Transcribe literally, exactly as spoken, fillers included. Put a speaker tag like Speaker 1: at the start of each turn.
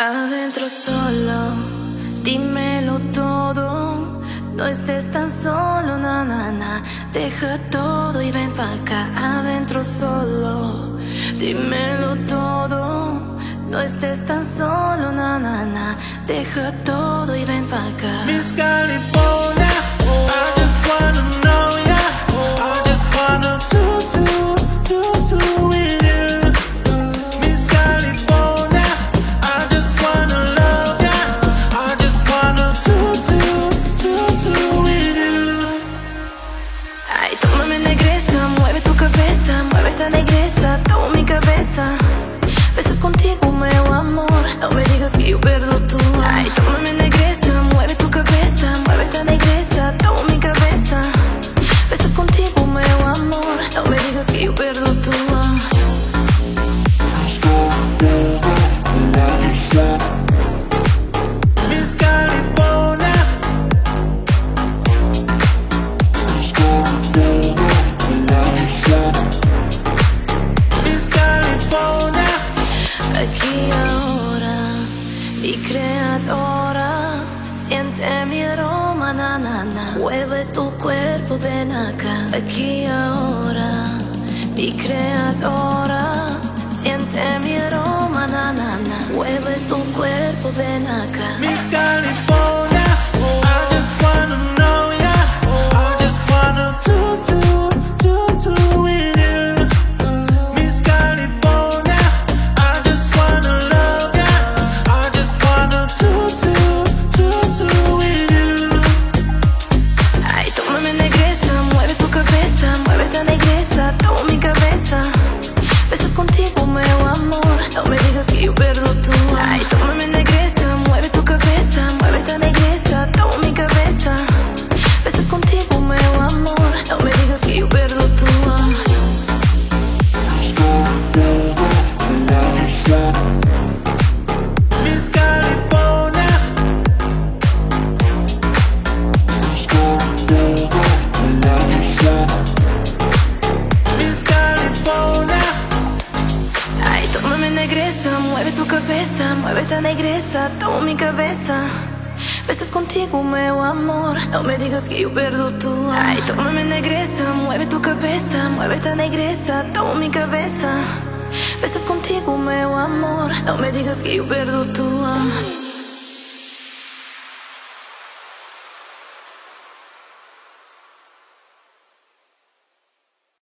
Speaker 1: Adentro solo, dímelo todo. No estés tan solo, na, na, na. Deja todo y ven pa' acá. Adentro solo, dímelo todo. No estés tan solo, na, na, na. Deja todo y ven pa' acá.
Speaker 2: Miss California, I just wanna know ya. I just wanna do, do, do, do with you. Miss California, I just wanna love ya. I just wanna do, do, do, do with you.
Speaker 1: Ay, tómame negresa, mueve tu cabeza, mueve esta negresa, toma mi cabeza. Besas contigo, meu amor, no me digas que yo perdo tu. Ay, tómame negresa, mueve tu cabeza, mueve esta negresa, toma mi cabeza. Besas contigo, meu amor, no me digas que yo perdo tu.
Speaker 2: Miss California, Miss California.
Speaker 1: Aquí ahora, mi creadora, siente mi aroma, na, na, na. Mueve tu cuerpo, ven acá. Aquí ahora, mi creadora, siente mi aroma, na, na, na. Mueve tu cuerpo, ven acá.
Speaker 2: Miss California, I just wanna know ya. I just wanna do, do, do, do with you. Miss California, I just wanna love ya. I just wanna do, do, do, do with you.
Speaker 1: Ay, tómame negresa, mueve tu cabeza, mueve esta negresa, toma mi cabeza. Besas contigo, meu amor, no me digas que yo perdo tu. Ay, tómame negresa, mueve tu cabeza, mueve esta negresa, toma mi cabeza. Besas contigo, meu amor, no me digas que yo perdo tu.
Speaker 2: Miss California, Miss California.
Speaker 1: Ay, tómame negresa, mueve tu cabeza, mueve esta negresa, toma mi cabeza. Besas contigo, meu amor, no me digas que yo perdo tu. Ay, tómame negresa, mueve tu cabeza, mueve esta negresa, toma mi cabeza. Besas contigo, meu amor, no me digas que yo perdo tu.